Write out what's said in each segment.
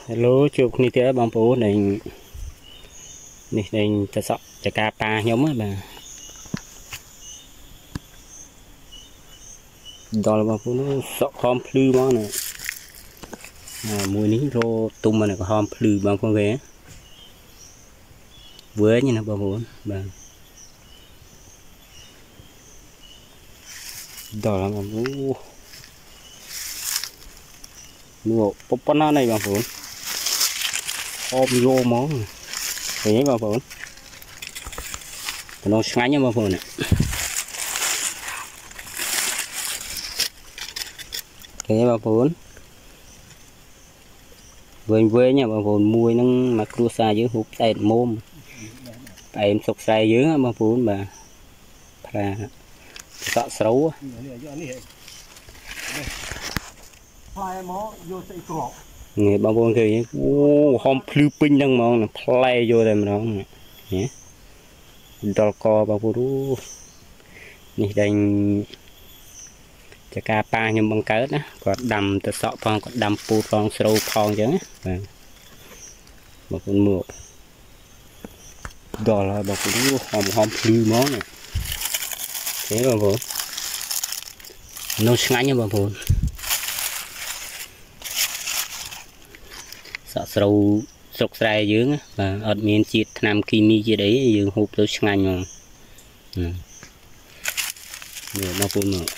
Hello chụp ní té bóng bố này ta sợ chả cá pa nhóm á bà đó là bóng bố nó sợ khom plư món này mùi ní rô tung mà này có khom plư bóng con ghé với như là bóng bố bà đó là bóng bố nuo bóng nó này bóng bố ôm vô món thế bóng bố nó sáng nhá bóng bố này thế bóng bố với nha bóng bố mùi nó mà cua xa dưới hút tay mồm em sọc say dưới bóng bố bà là sợ xấu người bao bông thì hôm phư pin đang mong play vô đây mà nó nhé đo co bao bố này đành chả cá pa nhưng bằng cỡ đó còn đầm từ sọ phong còn đầm pu phong sâu phong chứ một con mượt đó là bao bố hôm phư món này thế bao bố nó sáng như bao bố sợ sâu sọc dài dưới và ở miền chiết nam kimi gì đấy dương hộp tôi sáng mà để bao bố nữa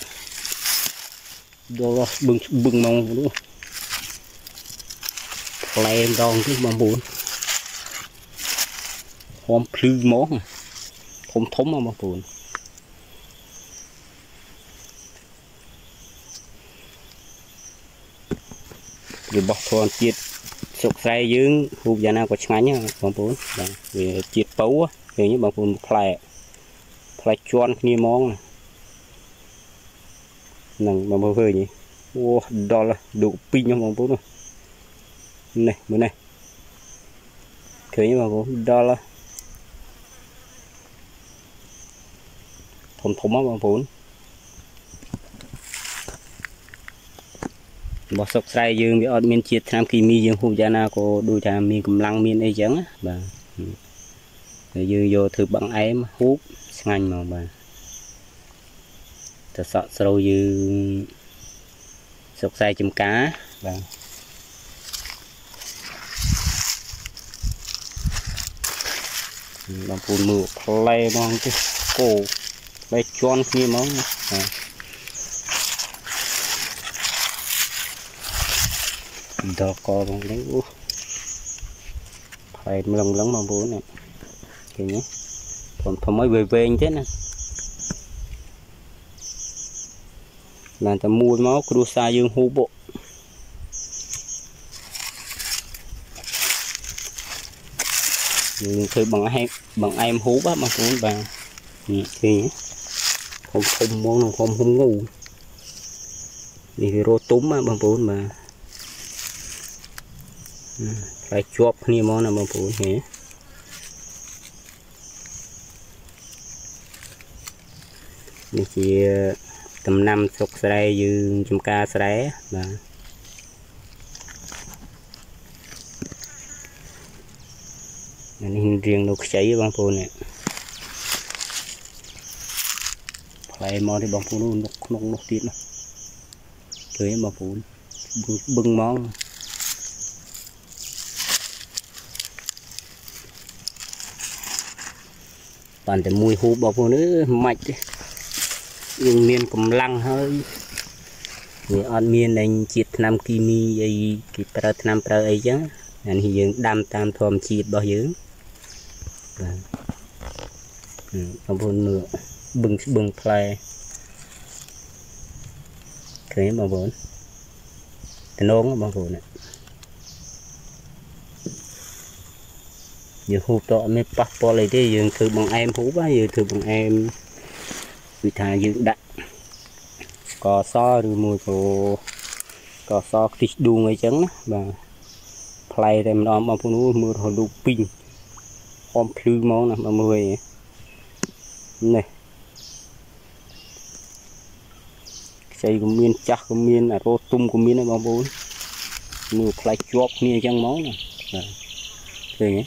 đó bưng mong đúng không lên đòn cái bao bố hôm phư món không thấm mà bao bố rồi bọc thon chiết sọc say dưới hộp giờ nào có sáng nhá bóng bố về chiết bấu á về như bóng bố play tròn như món này nằng mà mơ hơi nhỉ ô đó là đủ pin trong bóng bố rồi này bữa này thấy như bóng bố đó là thấm á bóng bố bỏ sọc say dương bị ở miền chiết tham kỳ mi dương hùng gia na có đôi cha miền cầm lăng miền ấy trắng á bà dương vô thử bằng em hút ngành mà bà ta sợ sâu dương sọc say chấm cá bà làm phun mưa play mong cái cổ play tròn như món đó co bằng đấy phải lồng lắng bằng bố này kiểu nhé còn mới về như thế này là ta mua máu cruza dương hú bộ thôi bằng em hú bác mà cũng bà thì không món không ngủ thì rô túm á bằng bố mà phải chụp như món nào mà phụ nhé mình chỉ tầm 5 sọc sài dư chấm ca sài mà nên riêng nó cháy bằng phụ này phải món thì bằng phụ nó tiết nó tới bằng phụ bưng món toàn để mùi hú bao phụ nữ mạch nhưng miền cầm lăng hơi vì ăn miền này chiết nam kimi ấy cái pra nam pra ấy chứ anh thì dương đam tam thòm chiết bao nhiêu bao phụ nữa bưng play thế bao phụ thì nón bao phụ này giờ hút to mới bắt bỏ lại thế giờ thử bằng em hú quá giờ thử bằng em vì thà dựng đặt cò so rồi mùi của cò so thịt đuông ấy trắng và play thêm nó mà phụ nữ mưa hồi đu pin om phư món này mà mười này xây của miên chắc của miên là rô tung của miên này bao bốn mưa play chop nia chẳng món nè thế nhé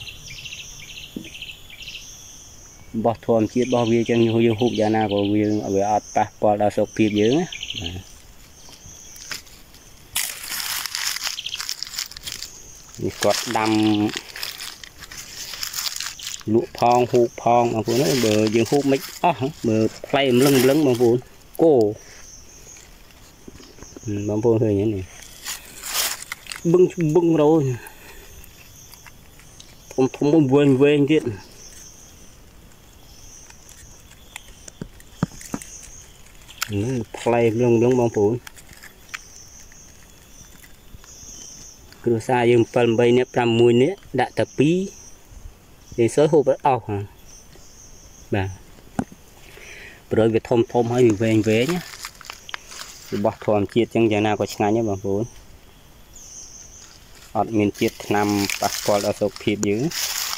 bỏ thòm chiết bỏ bia chẳng nhiều hụt ra nào của bia về ạt ta bỏ đào sọc phiệp dưới á quạt đầm lụa phong hụt phong mà phụ nó bờ dương hụt mấy bờ play lưng lưng mà phụ cô bông phụ hơi nhé này bưng rồi không vên tiết play lưng bông phụ cứ xa dương phần bay nếp làm mùi nếp đã tập pí để sới hộp rất ọc hả bà rồi việc thôm hay bị về nhé bỏ thòm chiết chẳng giờ nào có ngay nhé bà phụ ọt miền chiết nằm passport ở sọc phiệp dưới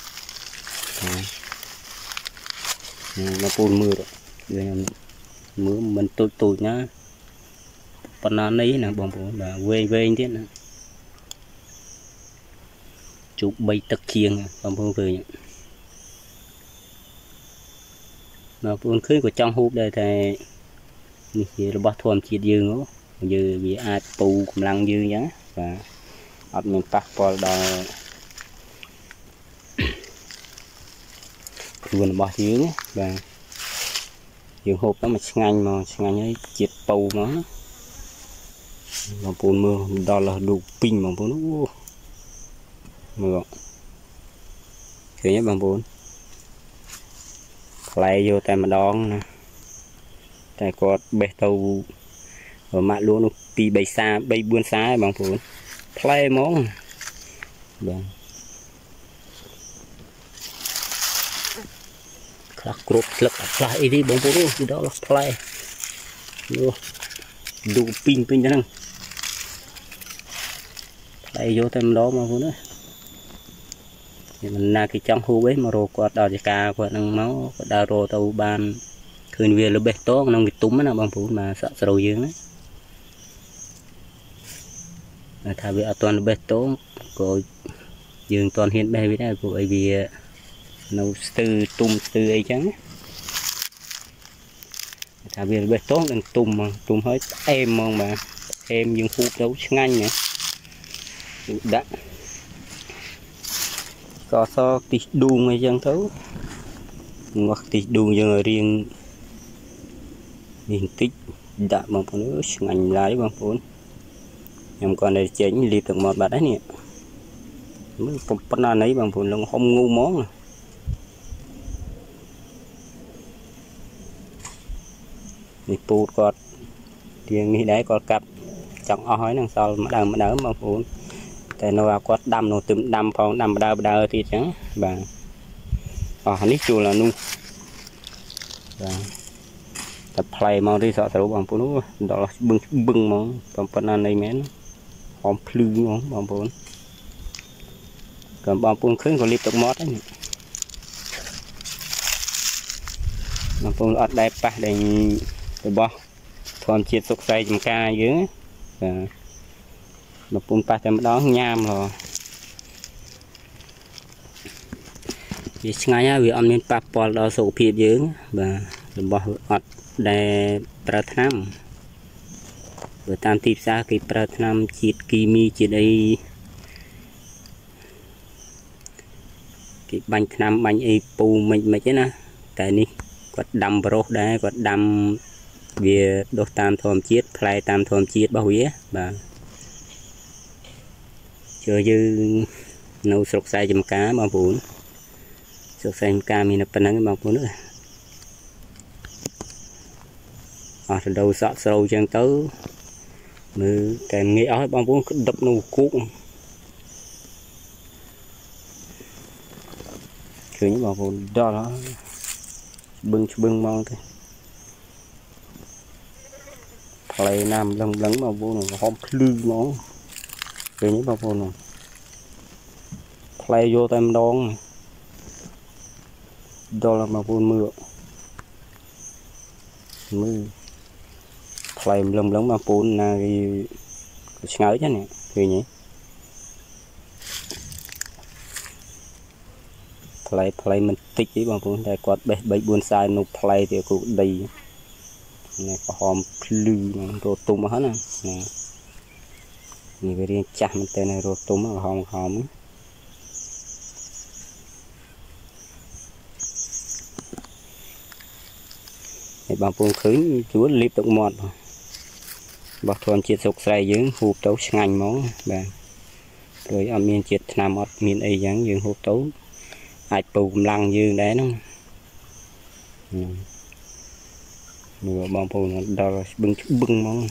nó phun mưa rồi mưa mình tụi nhá phần nào đấy nè bọn phụ là về tiết nè chụp bay tật chiêng bọn phụ về nhá mà phụ khơi của trong hộp đây thì chỉ là bắt thòm chiết dương đó giờ bị ai tù cũng lăng dương nhá và ọt miền passport đó vườn bỏ dưới nhé và dương hộp đó mà ngành ấy chiết tàu nó mà phun mưa đó là đủ pin mà phun nó mưa thế nhé bằng phun lại vô tại mà đón nè tại có bê tàu ở mặt luôn nó pi bay xa bay buôn xa bằng phun play món vâng khắc cột lực play đi bóng phun đó là play đủ pin cho năng đây vô thêm đó mà phun nữa mình là cái trong hú ấy mà rồi quạt đào ca quạt năng máu quạt đào rồi tàu ban khơi về là bê tốt năng bị túm nó bằng phun mà sợ sầu dương đấy thà vì toàn bê tốt của dương toàn hiện bê với đây của ấy vì nấu từ tung từ ấy trắng thà vì bê tốt đừng tung hết em mà em dương hút đấu nhanh nhỉ đã có so tí đuông hay dân thấu hoặc tí đuông dân riêng diện tích đã bằng phụ nữ ngành lái bằng phụ em còn đây chỉnh liệt được một bát đấy nè mới phần nào nấy bằng phụ nữ không ngu món thì put còn riêng như đấy còn cặp chọn ói đằng sau mà đỡ bằng phụ tại nó có đâm nó từng đâm phong đâm đau thì chẳng và nít chùa là nu và tập play mong đi sợ tàu bằng phụ nữ đó là bưng mong còn phần ăn này mến hòm plư mong bằng phụ còn bằng phụ khơi còn liệp tục mót đấy bằng phụ ở đây pa để bỏ thon chiết sục say chấm ca dưới và nó phun pa cho đó nham rồi vì ngay nhá vì ông nên pa pol đó sổ phiệp dưới và bỏ ọt để pratham rồi tam tiếp ra cái pratham chiết kimi chiết đây cái bánh tham bánh ấy pu mình chứ nè tại ní quạt đầm bro đấy quạt đầm về đốt tam thòm chiết play tam thòm chiết bao vía và chơi như nấu sọc xay chấm cá bao vốn sọc xay cá mình là phần năng bao vốn nữa ở đầu sọt sâu chân tới mới kèm nghĩ ói bao vốn đập nụ cuốcคือnhững bao vốn đó nó bưng mong thế play nam lấn bao vốn nó không lư mónคือnhững bao vốn này play vô tem đón đó là bao vốn mưa play lấn bao vốn là cái ngớ chứ nàyคือnhỉ play mình tích đi bằng vốn đây quạt bảy buôn sai nộp play thì cũng đầy này có hòm lư rồi tôm hết nè nhìn cái riêng chặt mình tên này rồi tôm ở hòm hòm để bằng vốn khứ chúa liệp động mọt bọc thuần chiết sục sài dưỡng hụp tấu ngành máu bà rồi ở miền chiết nam ở miền ấy dáng dưỡng hụp tấu ai bù lăng dương đấy nó mùa bom phù nó đo bưng món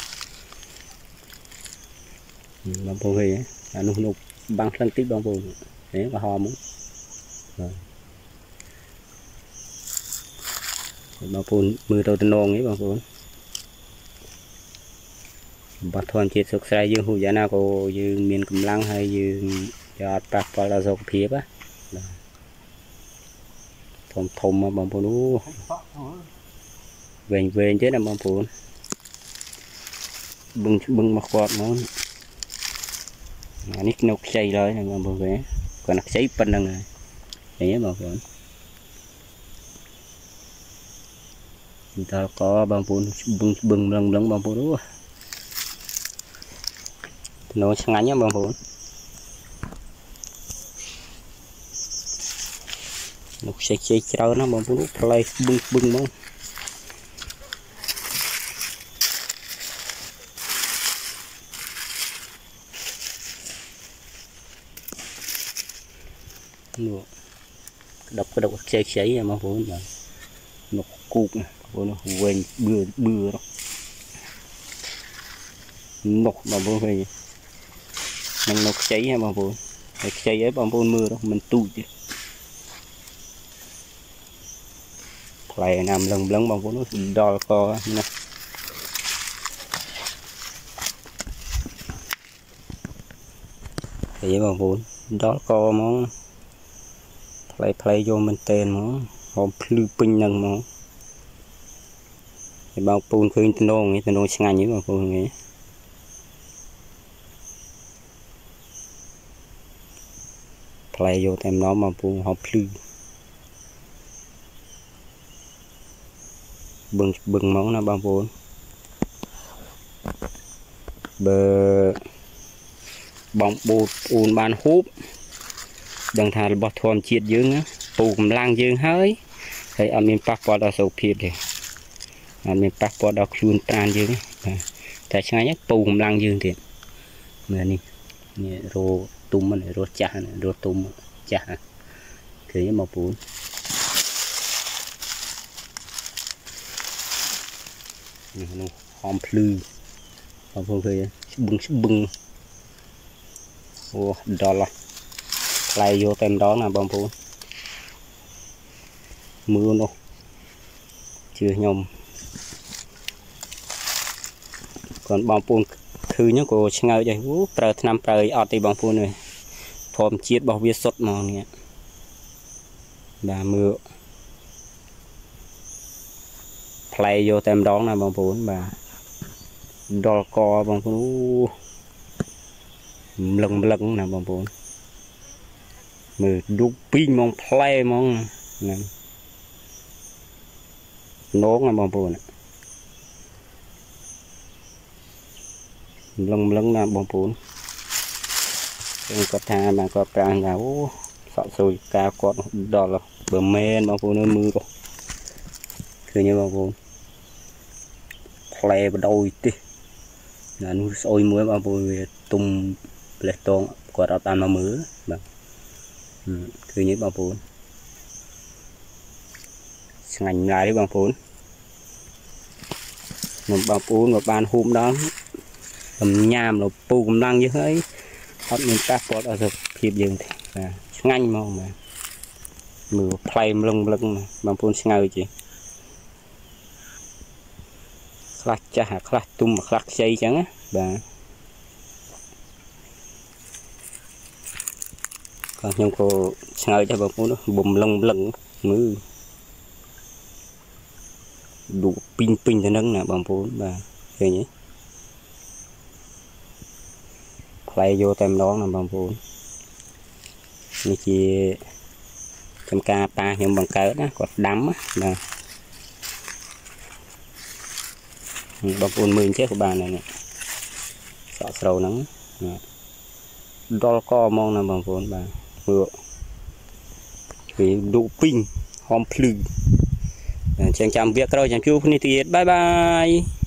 bom phù gì á nụ nụ băng thân tích bom phù đấy và ho muốn bom phù mưa đầu tiên nong ấy bom phù bắt thuần chiết sục sài dương hụp giá nào có dương miền cầm lăng hay dương cho bạc vào là dọc phía á thùng mà bom phù nó về chứ là bom phù bưng mặc quạt nó nít nục xây rồi là bom phù về còn nắp xây bên này đấy bom phù người ta có bom phù bưng lần bom phù đúng nó ngắn nhá bom phù nục xây trâu nó bom phù play bưng món đập cái đầu cháy mà vốn là nó cục nó quên bừa đó nọc mà vốn về năng nọc cháy mà vốn cháy ấy bằng vốn mưa đó mình tụi chứ lại nằm lần bằng vốn nó đo co nè vậy bằng vốn đo co món play vô mình tên món hòm plư pin nâng món thì bao pun khơi tên nong ngành như mà pun nghĩ play vô tem nó mà pun hòm plư bừng món nó bao pun bờ bóng bột ùn bàn húp đằng thà là bọt thuần chiết dương á pù cầm lang dương hơi thấy ở miền bắc bọt đó sầu phiệt thì ở miền bắc bọt đó khuôn tràn dương tại sao nhắc pù cầm lang dương thì này nè rô tôm này rô chả này rô tôm chả thế mà bún nó hòm plư hòm phơi bưng ô đó là lại vô tem đó là bom phun mưa đâu chưa nhom còn bom phun khứ nhá cô ngơi vậy prơ năm prơ ở thì bom phun này thòm chiết bảo viết sốt màu nè và mưa play vô tem đó là bom phun và đo co bom phun lần là bom phun mưa đục pin mong play mong nè nốt là bom phun lần là bom phun có tha mà có prang nào sọ sùi cao con đó là bờ men bom phun nó mưa rồi cứ như bom phun play vào đôi tí là nó sôi muối bom phun về tung lệ tôn của đó tan mà mưa mà cứ như bom phun ngành lại đấy bom phun bom phun một bàn hôm đó cầm nhàm rồi pu cầm lăng như thế hết mình các bọt ở kịp dừng thì ngành mà mưa play lưng mà bom phun ngơi chị khắc chả khắc tung mà khắc xây chẳng á bà còn nhưng cô ngơi cho bom phun nó bùm lưng mưa đủ pin cho nâng nè bom phun và thế nhỉ play vô tem đó là bom phun như chị ចំការប៉ាខ្ញុំបង្កើតណាគាត់ដាំណាបងប្អូនមើលចេះក៏បានដែរនេះសក់ស្រូវហ្នឹងដល់កហ្មងណាបងប្អូនបាទមើលវាឌុពីងហមភ្លឺអញ្ចឹងចាំវាក្រោយចាំជួបគ្នាទៀតបាយបាយ